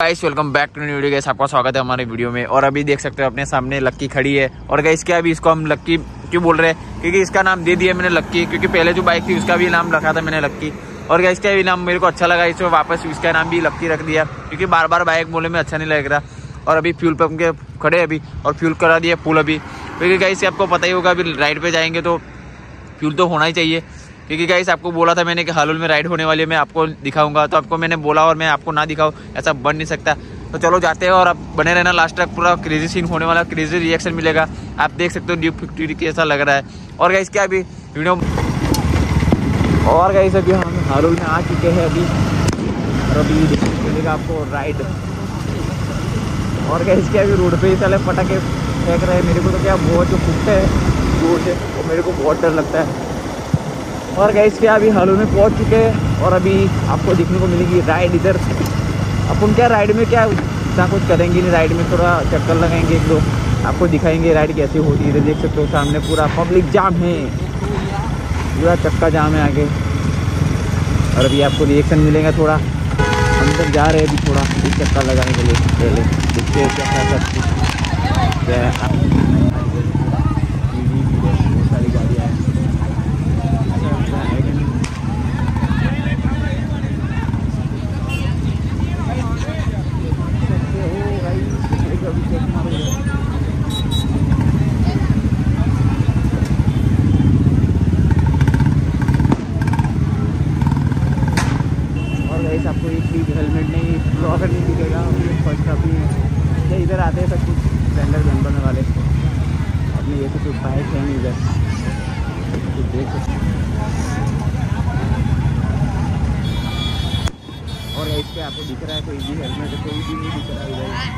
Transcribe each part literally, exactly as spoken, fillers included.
Guys welcome back to new video. Guys आपका स्वागत है हमारे वीडियो में। और अभी देख सकते हो अपने सामने लक्की खड़ी है। और गाइस क्या अभी इसको हम लक्की क्यों बोल रहे हैं, क्योंकि इसका नाम दे दिया मैंने लक्की, क्योंकि पहले जो बाइक थी उसका भी नाम रखा था मैंने लक्की। और गाइस क्या भी नाम मेरे को अच्छा लगा, इसमें वापस इसका नाम भी लक्की रख दिया, क्योंकि बार बार बाइक बोलने में अच्छा नहीं लग रहा। और अभी फ्यूल पंप के खड़े अभी और फ्यूल करा दिया फुल अभी, क्योंकि गाइस आपको पता ही होगा अभी राइड पे जाएंगे तो फ्यूल तो होना ही चाहिए। क्योंकि गाइस आपको बोला था मैंने कि हालुल में राइड होने वाली है, मैं आपको दिखाऊंगा, तो आपको मैंने बोला और मैं आपको ना दिखाऊं ऐसा बन नहीं सकता। तो चलो जाते हैं और अब बने रहना लास्ट तक, पूरा क्रेजी सीन होने वाला, क्रेजी रिएक्शन मिलेगा। आप देख सकते हो ड्यूक फिफ्टी कैसा लग रहा है। और गाइस क्या अभी वीडियो और गाइस अभी हम हालुल में आ चुके हैं अभी, और अभी देखने मिलेगा आपको राइड। और गाइस क्या अभी रोड पे ही साले पटाखे फेंक रहे हैं, मेरे को तो क्या बहुत जो फूटते हैं जोर से, तो मेरे को बहुत डर लगता है। और गाइस क्या अभी हालुल में पहुंच चुके हैं और अभी आपको देखने को मिलेगी राइड इधर। अपन क्या राइड में क्या इतना कुछ करेंगे नहीं, राइड में थोड़ा चक्कर लगाएंगे एक दो, आपको दिखाएंगे राइड कैसी होती है। इधर देख सकते हो सामने पूरा पब्लिक जाम है, पूरा चक्का जाम है आगे। और अभी आपको रिएक्शन मिलेगा, थोड़ा अंदर जा रहे हैं अभी, थोड़ा एक चक्का लगाने के लिए पहले देखते हैं क्या क्या सब कुछ। बहुत सारी गाड़ियाँ हैं। आपको एक भी हेलमेट नहीं, ब्लॉगर नहीं दिखेगा, फर्स्ट अभी ये इधर आते हैं सब कुछ स्प्लेंडर बनने वाले अपने, ये कुछ बाइक है नहीं इधर कुछ देख सकते। और इस पे आपको दिख रहा है कोई भी हेलमेट, कोई भी नहीं दिख रहा इधर।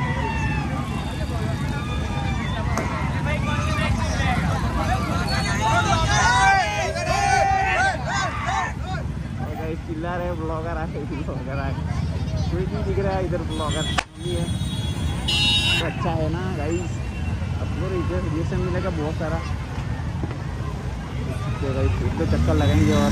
चिल्ला रहे ब्लॉगर आए, ब्लॉगर आए, कोई नहीं दिख रहा है इधर, ब्लॉगर नहीं है तो अच्छा है ना गाइस। अपने इधर रिएक्शन मिलेगा बहुत सारा, तो गाइस एक दो चक्कर लगाएंगे। और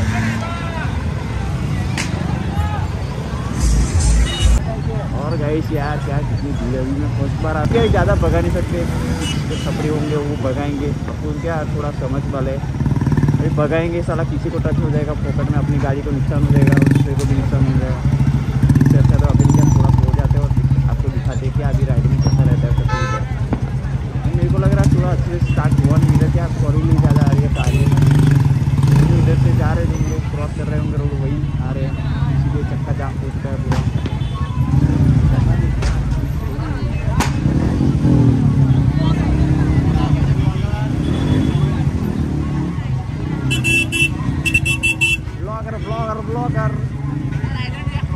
और गाइस यार क्या कितनी भीड़ अभी में फर्स्ट बार आते हैं, ज़्यादा भगा नहीं सकते, जो छपरी होंगे वो भगाएंगे, अपन क्या थोड़ा समझ वाले अभी भगाएंगे, साला किसी को टच हो जाएगा पॉकेट में, अपनी गाड़ी को नुकसान हो जाएगा, दूसरे को भी नुकसान हो जाएगा। इससे अच्छा तो अभी क्या थोड़ा सो जाते हैं और आपको दिखाते हैं कि अभी राइड में कैसा रहता है सब कुछ। मेरे को लग रहा है थोड़ा अच्छे से स्टार्ट हुआ नहीं, इधर क्या फोर व्हील ज़्यादा आ रही है, कार इधर से जा रहे हैं, लोग क्रॉस कर रहे होंगे, रोड वही आ रहे हैं, इसीलिए चक्का जाम हो चुका है पूरा। ब्लॉगर ब्लॉगर ब्लॉगर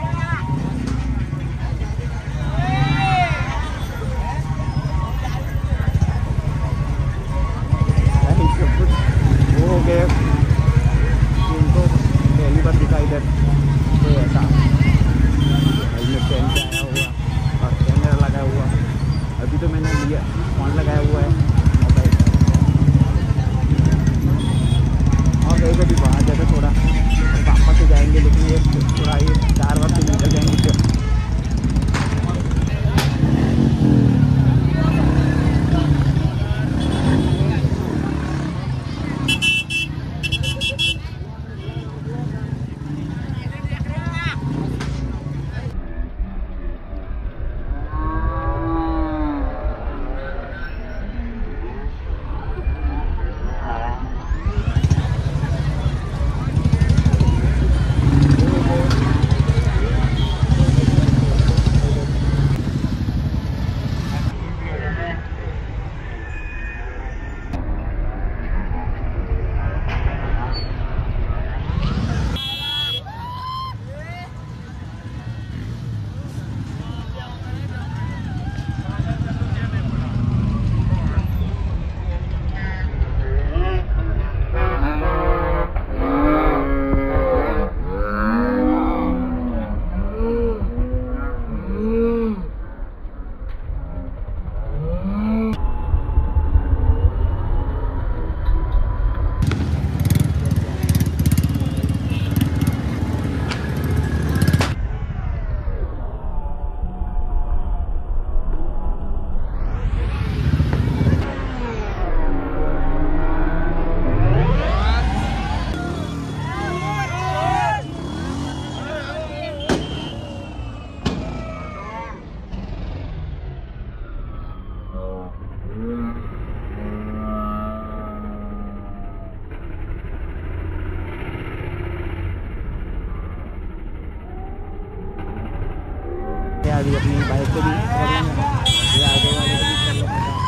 अभी अपनी बाइक को भी ये आगे वाले को भी कर लो पता।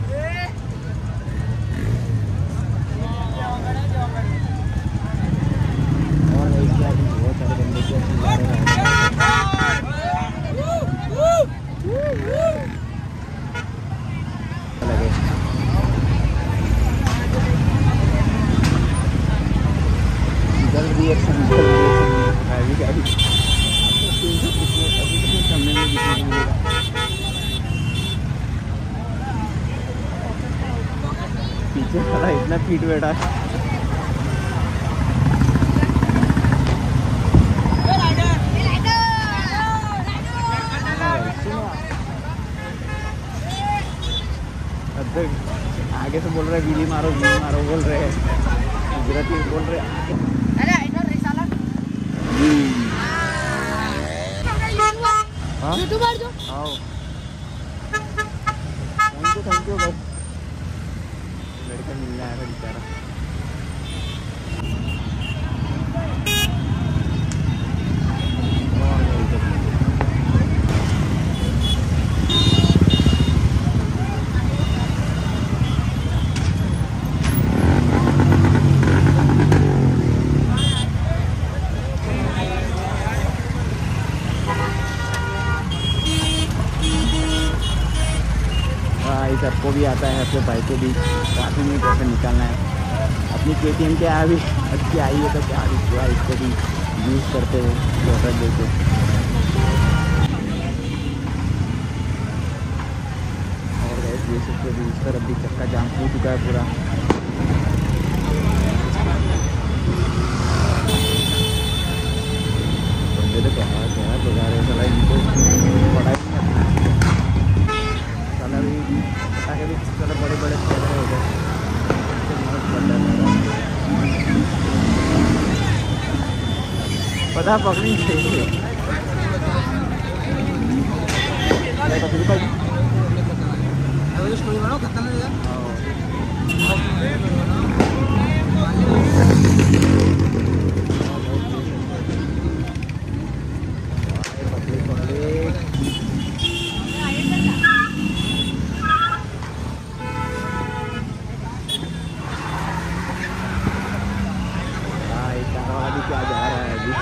और इसके आगे बहुत सारे बंदे के लगे जल्द रिएक्शन अभी गाड़ी सामने में पीछे खड़ा इतना फीट बैठा है। आगे से बोल रहे वीली मारो वीली मारो बोल रहे हैं, गुजराती बोल रहे हैं। यूट्यूबर जो आओ थैंक यू थैंक यू बस लड़का मिलना है बेचारा। सबको भी आता है, अपने भाई को भी ट्रैफिक में कैसे निकालना है। अपनी के टी एम क्या अभी अच्छी आई है तो क्या इसको इसको भी यूज़ करते हैं वाटर देके। और ये सबसे भी इस तरफ भी चक्का जाम हो चुका है पूरा। बंदे तो क्या क्या बजा रहे हैं इनको पढ़ाई भी चलो बड़े बड़े कैमरे हो गए। पता पकड़ी चाहिए क्या जा रहा है अभी।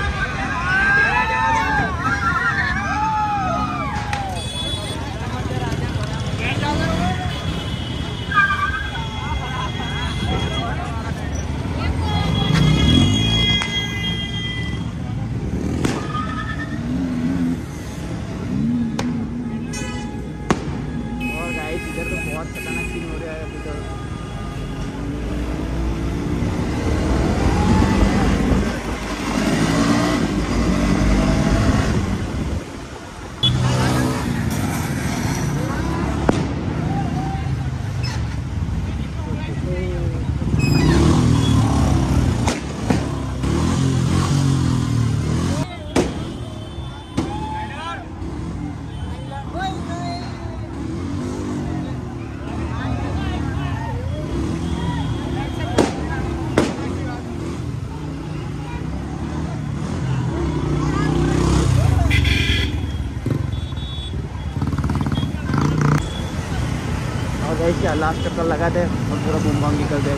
और गाइस इधर तो बहुत खतरनाक सीन हो रहा है अभी तो। क्या लास्ट चक्कर लगा दे और पूरा बूम बम निकल दे।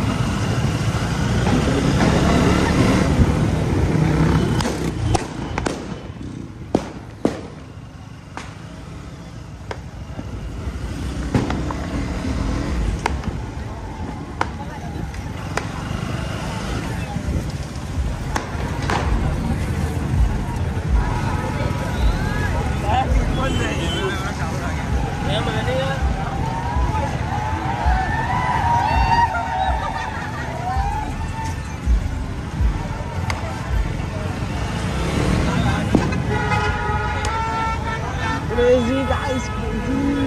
Crazy guys, crazy.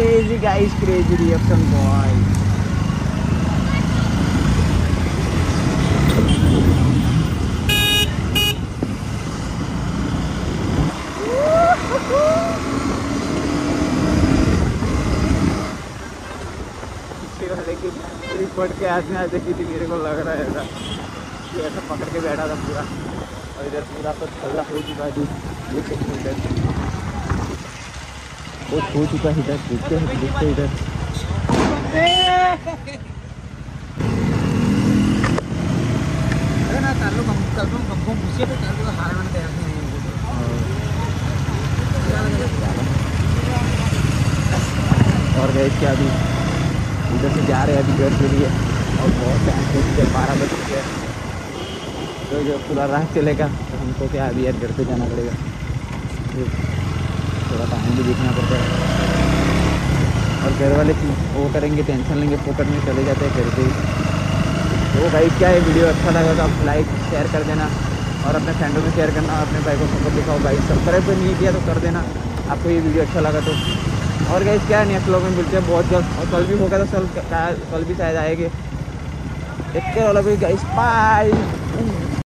Crazy guys, crazy reaction boy. पड़ के आदमी आज देखी थी, मेरे को लग रहा है ऐसा कि ऐसा पकड़ के बैठा था पूरा, और इधर पूरा तो ठंडा हो चुका है। देख सकते इधर बहुत हो चुका है, इधर देखते हैं देखते इधर और गए क्या अभी इधर से जा रहे हैं अभी घर के लिए, और बहुत टाइम हो चुके हैं, बारह बज चुके हैं। तो जो पूरा राह चलेगा तो हमको क्या अभी यार घर पे जाना पड़ेगा, थोड़ा टाइम भी देखना पड़ता है। और घर वाले वो करेंगे, टेंशन लेंगे, पॉकेट में चले जाते हैं घर पे। तो भाई क्या है, वीडियो अच्छा लगा तो आप लाइक शेयर कर देना, और अपने फ्रेंडों में शेयर करना, अपने भाई को सपोर्ट दिखाओ। भाई सब्सक्राइब तो नहीं किया तो कर देना आपको ये वीडियो अच्छा लगा तो। और गाइस क्या नेक्स्ट व्लॉग में मिलते हैं बहुत जल्द, और कल भी होगा तो कल कल भी शायद आएंगे। देखते रहो गाइस, बाय।